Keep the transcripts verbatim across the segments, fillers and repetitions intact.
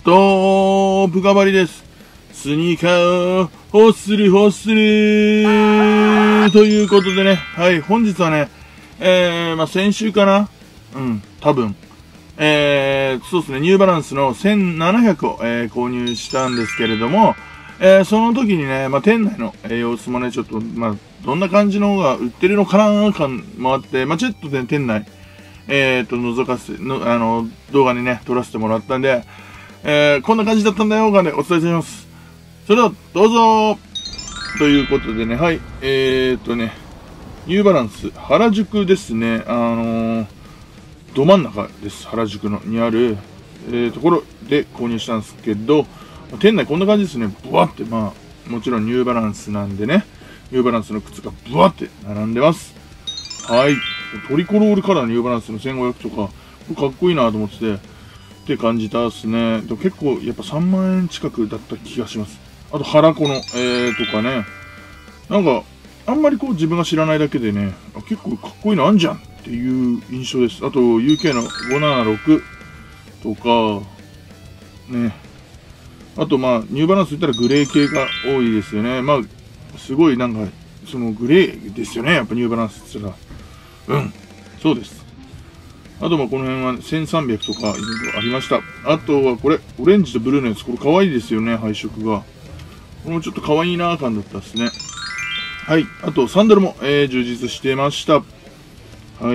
と、ブカバリです。スニーカーを、ほっすりほっすりということでね、はい、本日はね、えー、まあ、先週かなうん、多分。えー、そうですね、ニューバランスのせんななひゃくを、えー、購入したんですけれども、えー、その時にね、まあ、店内の、えー、様子もね、ちょっと、まあ、どんな感じの方が売ってるのかな感もあって、まあ、ちょっとね、店内、えーと、覗かせ、の、あの、動画にね、撮らせてもらったんで、えー、こんな感じだったんだよ、がね、お伝えします。それでは、どうぞということでね、はい、えーとね、ニューバランス、原宿ですね、あのー、ど真ん中です。原宿のにある、えー、ところで購入したんですけど、店内こんな感じですね。ブワって、まあ、もちろんニューバランスなんでね、ニューバランスの靴がブワって並んでます。はい。トリコロールカラーのニューバランスのせんごひゃくとか、かっこいいなと思ってて、って感じたっすね。でも結構やっぱさんまんえん近くだった気がします。あと原子の、えー、とかね。なんか、あんまりこう自分が知らないだけでね、あ結構かっこいいのあんじゃんっていう印象です。あと ユーケー のごななろくとか、ね。あとまあ、ニューバランス言ったらグレー系が多いですよね。まあ、すごいなんか、そのグレーですよね。やっぱニューバランスって言ったら。うん。そうです。あとまあこの辺はせんさんびゃくとかいろいろありました。あとはこれ、オレンジとブルーのやつ。これ可愛いですよね、配色が。これもちょっと可愛いな感だったですね。はい。あと、サンダルも、えー、充実してました。はい。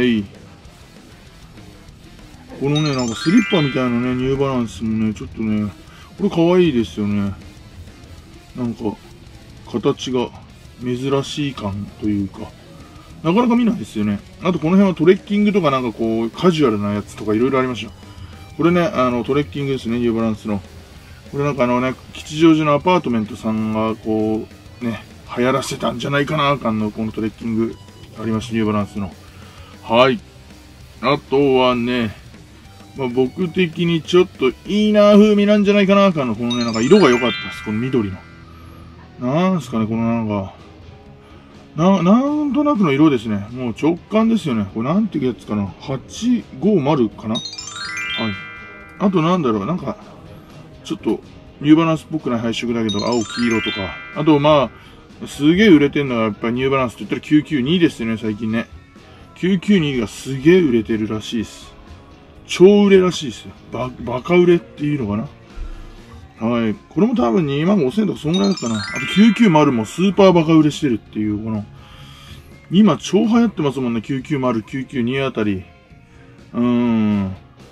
このね、なんかスリッパみたいなね、ニューバランスもね、ちょっとね、これ可愛いですよね。なんか、形が珍しい感というか、なかなか見ないですよね。あとこの辺はトレッキングとかなんかこう、カジュアルなやつとかいろいろありました。これね、あの、トレッキングですね、ニューバランスの。これなんかあのね、吉祥寺のアパートメントさんがこう、ね、流行らせたんじゃないかな、感のこのトレッキングありました、ニューバランスの。はい。あとはね、まあ、僕的にちょっといいな風味なんじゃないかな、感のこのね、なんか色が良かったです、この緑の。なんすかね、このなんか、な、なんとなくの色ですね。もう直感ですよね。これなんていうやつかな。はちごまるかな。はい。あとなんだろう、なんか、ちょっと、ニューバランスっぽくない配色だけど、青、黄色とか。あとまあ、すげえ売れてるのがやっぱりニューバランスって言ったらきゅうきゅうにですね、最近ね。きゅうきゅうにがすげえ売れてるらしいです。超売れらしいですよ。バ、バカ売れっていうのかな。はい。これも多分にまんごせんとかそんぐらいだったな。あときゅうきゅうまるもスーパーバカ売れしてるっていう、この、今超流行ってますもんね。きゅうきゅうまる、きゅうきゅうにあたり。うーん。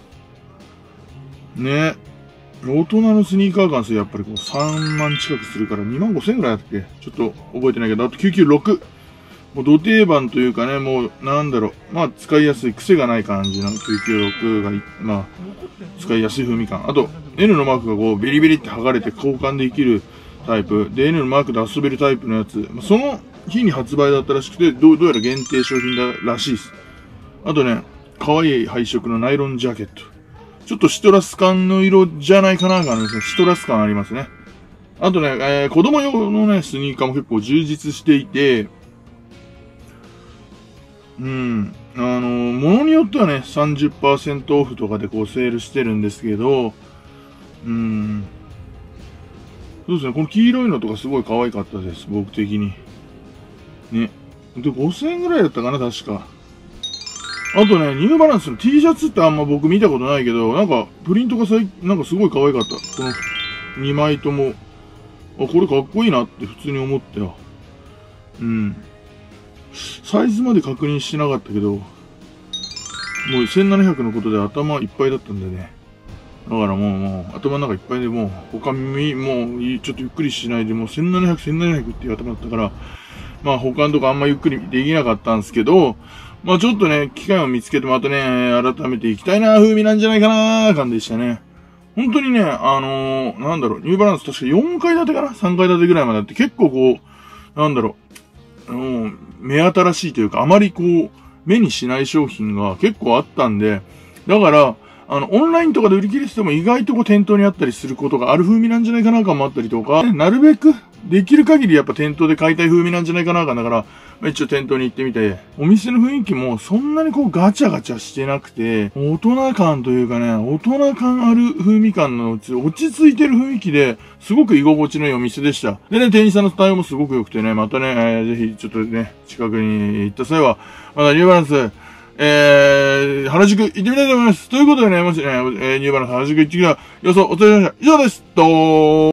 ね。大人のスニーカー感性やっぱりこうさんまん近くするからにまんごせんぐらいだったっけちょっと覚えてないけど、あときゅうきゅうろく。もう土定番というかね、もうなんだろう。まあ使いやすい、癖がない感じのきゅうきゅうろくが、まあ、使いやすい風味感。あと、N のマークがこう、ビリビリって剥がれて交換できるタイプ。で、N のマークで遊べるタイプのやつ。その日に発売だったらしくて、どう、どうやら限定商品だらしいです。あとね、可愛い配色のナイロンジャケット。ちょっとシトラス感の色じゃないかながですね、シトラス感ありますね。あとね、えー、子供用のね、スニーカーも結構充実していて、うん。あの、ものによってはね、さんじゅっパーセント オフとかでこうセールしてるんですけど、うん。そうですね、この黄色いのとかすごい可愛かったです、僕的に。ね。で、ごせんえんぐらいだったかな、確か。あとね、ニューバランスの T シャツってあんま僕見たことないけど、なんか、プリントがさい、なんかすごい可愛かった。このにまいとも。あ、これかっこいいなって普通に思ったよ。うん。サイズまで確認してなかったけど、もうせんななひゃくのことで頭いっぱいだったんでね。だからもう、もう、頭の中いっぱいでもう、他み、もう、ちょっとゆっくりしないで、もうせんななひゃく、せんななひゃくっていう頭だったから、まあ他のとこあんまゆっくりできなかったんですけど、まあちょっとね、機会を見つけてまたね、改めていきたいな、風味なんじゃないかな、感でしたね。本当にね、あのー、なんだろう、ニューバランス確かよんかい建てかな ?さん 階建てぐらいまであって結構こう、なんだろう、うん、目新しいというか、あまりこう、目にしない商品が結構あったんで、だから、あの、オンラインとかで売り切れてても意外とこう店頭にあったりすることがある風味なんじゃないかなかもあったりとか、なるべくできる限りやっぱ店頭で買いたい風味なんじゃないかなかだから、 まあ、一応店頭に行ってみて、お店の雰囲気もそんなにこうガチャガチャしてなくて、大人感というかね、大人感ある風味感のうち、落ち着いてる雰囲気で、すごく居心地のいいお店でした。でね、店員さんの対応もすごく良くてね、またね、えー、ぜひちょっとね、近くに行った際は、まだニューバランス、えー、原宿行ってみたいと思います。ということでね、もしね、えー、ニューバランス原宿行ってきた予想お伝えしました。以上です。どー